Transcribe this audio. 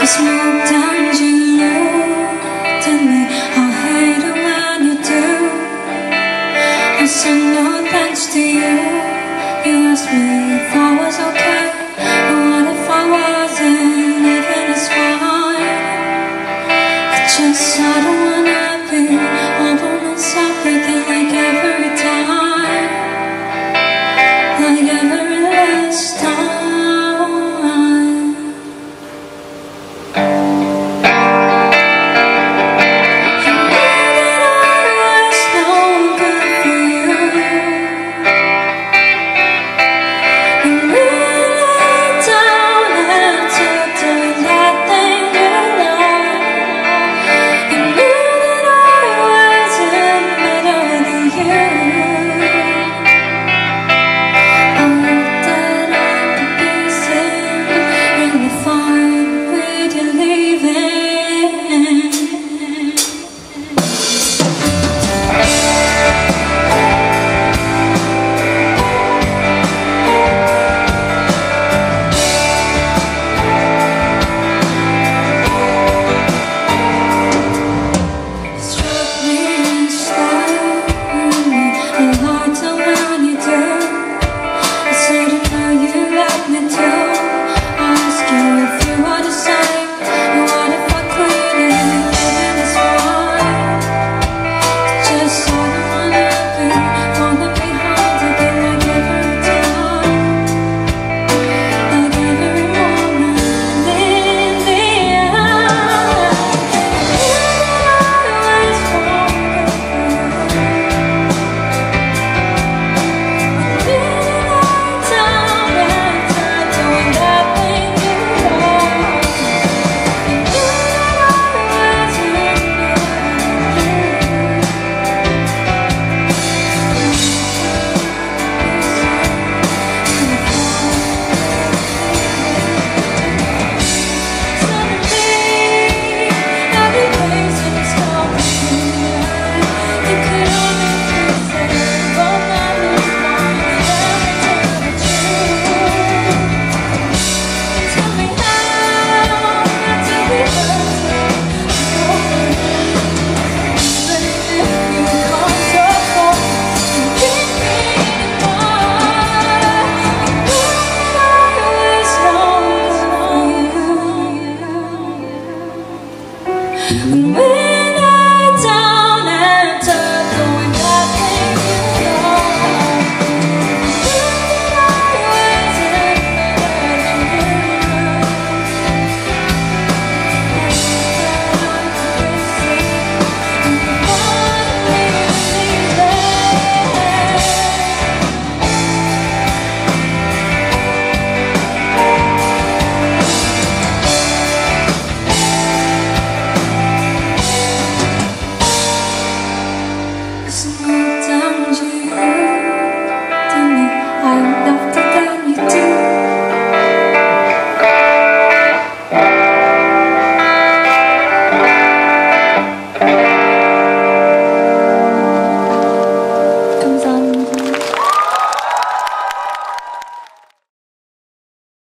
Sometimes you looked at me, I hate it when you do. I said no thanks to you. You asked me if I was okay, but what if I wasn't? Even is fine. I don't wanna be all by myself again, like every time, like every last time. And when I down and turn, going back in you know.